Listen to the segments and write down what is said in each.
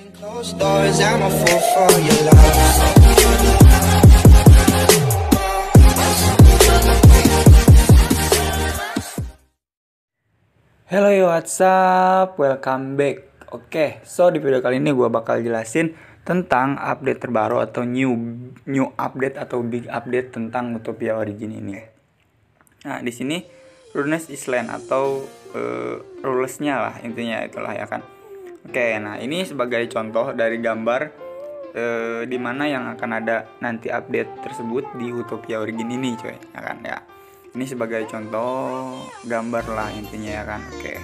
Closed doors, I'm a fool for your love. Hello yo, what's up? Welcome back. Oke, so di video kali ini gue bakal jelasin tentang update terbaru atau new update atau big update tentang Utopia Origin ini. Nah, di sini Runes Island atau rulesnya lah intinya itulah ya kan. Oke, nah ini sebagai contoh dari gambar di mana yang akan ada nanti update tersebut di Utopia Origin ini, coy, ya kan ya. Ini sebagai contoh gambar lah intinya ya kan. Oke.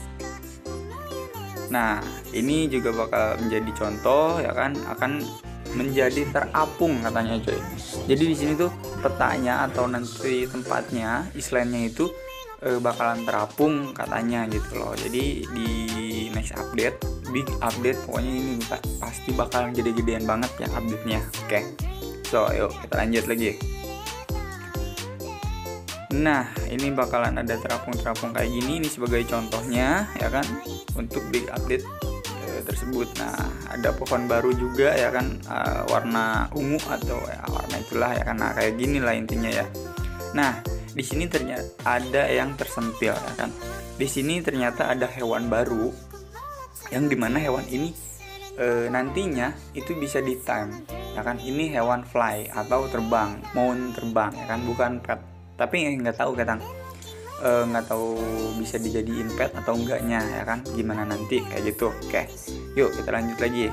Nah, ini juga bakal menjadi contoh ya kan, akan menjadi terapung katanya, coy. Jadi di sini tuh petanya atau nanti tempatnya islandnya itu bakalan terapung katanya gitu loh. Jadi di next update, big update pokoknya ini pasti bakalan gede-gedean banget ya update-nya. Oke. So, yuk kita lanjut lagi. Nah, ini bakalan ada terapung-terapung kayak gini. Ini sebagai contohnya ya kan untuk big update tersebut. Nah, ada pohon baru juga ya kan, warna ungu atau ya, warna itulah ya kan. Nah, kayak gini lah intinya ya. Nah, di sini ternyata ada yang tersentil ya kan. Di sini ternyata ada hewan baru yang dimana hewan ini nantinya itu bisa di time ya kan. Ini hewan fly atau terbang, mau terbang ya kan, bukan pet. Tapi nggak tahu kadang nggak tahu bisa dijadiin pet atau enggaknya ya kan, gimana nanti kayak gitu. Oke, yuk kita lanjut lagi.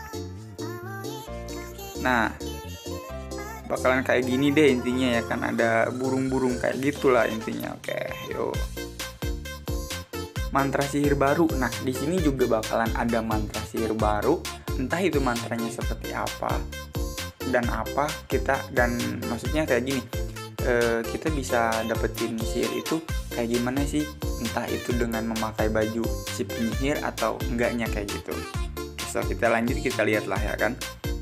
Nah, bakalan kayak gini deh intinya ya kan, ada burung-burung kayak gitulah intinya. Oke, yuk. Mantra sihir baru. Nah, di sini juga bakalan ada mantra sihir baru. Entah itu mantranya seperti apa dan apa kita, dan maksudnya kayak gini. Kita bisa dapetin sihir itu kayak gimana sih, entah itu dengan memakai baju si penyihir atau enggaknya kayak gitu. So kita lanjut, kita lihat lah ya kan.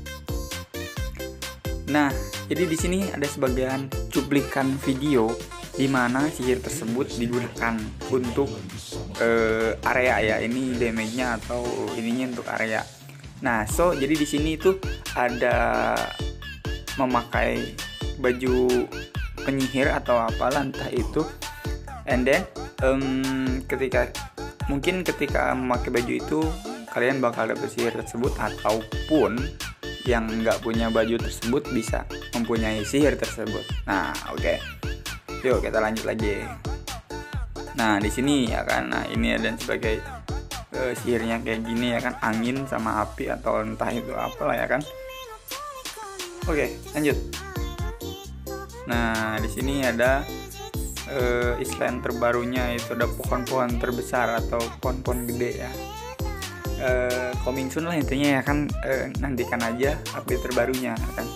Nah, jadi di sini ada sebagian cuplikan video di mana sihir tersebut digunakan untuk area ya. Ini damage-nya atau ininya untuk area. Nah, so jadi di sini itu ada memakai baju penyihir atau apalah entah itu, and then ketika memakai baju itu kalian bakal dapet sihir tersebut, ataupun yang nggak punya baju tersebut bisa mempunyai sihir tersebut. Nah, oke. Yuk kita lanjut lagi. Nah, di sini ya kan, nah ini ada sebagai sihirnya kayak gini ya kan, angin sama api atau entah itu apalah ya kan. Oke, lanjut. Nah, di sini ada island terbarunya, itu ada pohon-pohon terbesar atau pohon-pohon gede ya. Coming soon lah intinya ya kan, nantikan aja update terbarunya ya kan.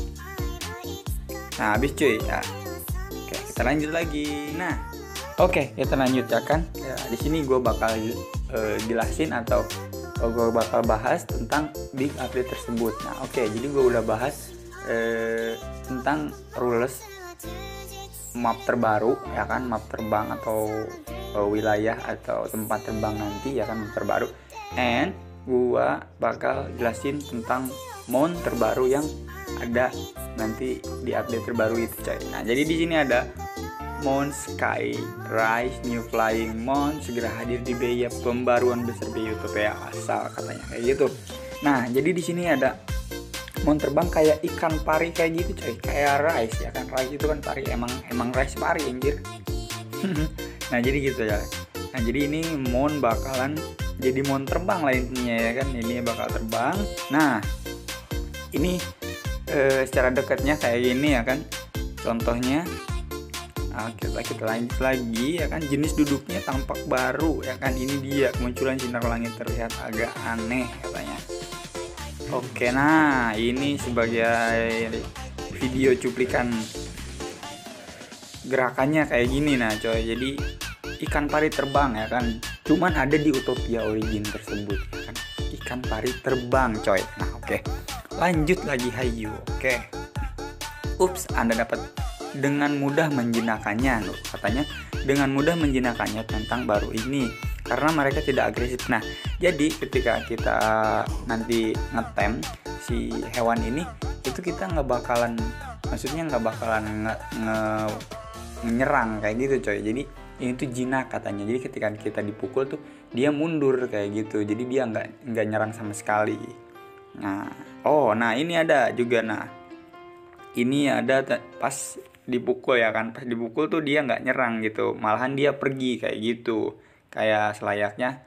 Nah, habis cuy ya. Oke, kita lanjut lagi. Nah, oke, kita lanjut ya kan. Ya, di sini gue bakal jelasin atau gue bakal bahas tentang big update tersebut. Nah, oke, jadi gue udah bahas tentang rules map terbaru ya kan, map terbang atau wilayah atau tempat terbang nanti ya kan, map terbaru. And gua bakal jelasin tentang mount terbaru yang ada nanti di update terbaru itu, coy. Nah, jadi di sini ada Mount Sky Rise, New Flying Mount segera hadir di Bea, pembaruan besar Bea Utopia asal katanya kayak gitu. Nah, jadi di sini ada mount terbang kayak ikan pari kayak gitu, coy, kayak rice ya kan. Rice itu kan pari, emang rice pari anjir. Nah, jadi gitu ya. Nah, jadi ini mount bakalan jadi mount terbang lah intinya ya kan. Ini bakal terbang. Nah, ini secara dekatnya kayak gini ya kan contohnya. Nah, kita lanjut lagi ya kan. Jenis duduknya tampak baru ya kan. Ini dia kemunculan sinar langit terlihat agak aneh katanya. Oke, nah ini sebagai video cuplikan gerakannya kayak gini. Nah, coy, jadi ikan pari terbang ya kan, cuman ada di Utopia Origin tersebut ya kan. Ikan pari terbang, coy. Nah, oke. Lanjut lagi, hayu. Oke. Ups, Anda dapat dengan mudah menjinakkannya loh. Katanya dengan mudah menjinakkannya tentang baru ini. karena mereka tidak agresif. Nah, jadi ketika kita nanti ngetem si hewan ini, itu kita nggak bakalan nyerang kayak gitu coy. Jadi ini tuh jinak katanya. Jadi ketika kita dipukul tuh dia mundur kayak gitu. Jadi dia nggak nyerang sama sekali. Nah, ini ada juga. Nah, ini ada pas dipukul ya kan, pas dipukul tuh dia nggak nyerang gitu, malahan dia pergi kayak gitu, kayak selayaknya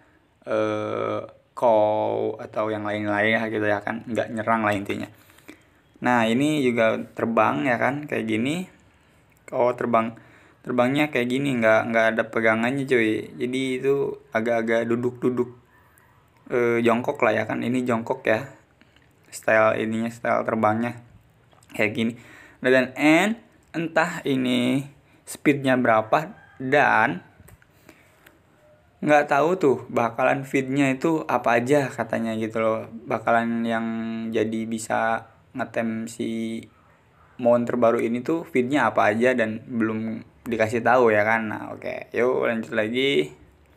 cow atau yang lain-lain gitu ya kan, nggak nyerang lah intinya. Nah ini juga terbang ya kan kayak gini. Terbangnya kayak gini, nggak ada pegangannya cuy. Jadi itu agak-agak duduk jongkok lah ya kan, ini jongkok ya, style terbangnya kayak gini. Dan entah ini speednya berapa, dan nggak tahu tuh bakalan feednya itu apa aja katanya gitu loh, bakalan yang jadi bisa ngetem si mon terbaru ini tuh feednya apa aja, dan belum dikasih tahu ya kan. Nah oke, yuk lanjut lagi.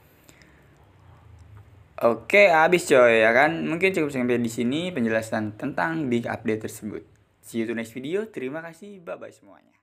Oke, habis coy ya kan. Mungkin cukup sampai di sini penjelasan tentang big update tersebut. See you to next video. Terima kasih. Bye bye semuanya.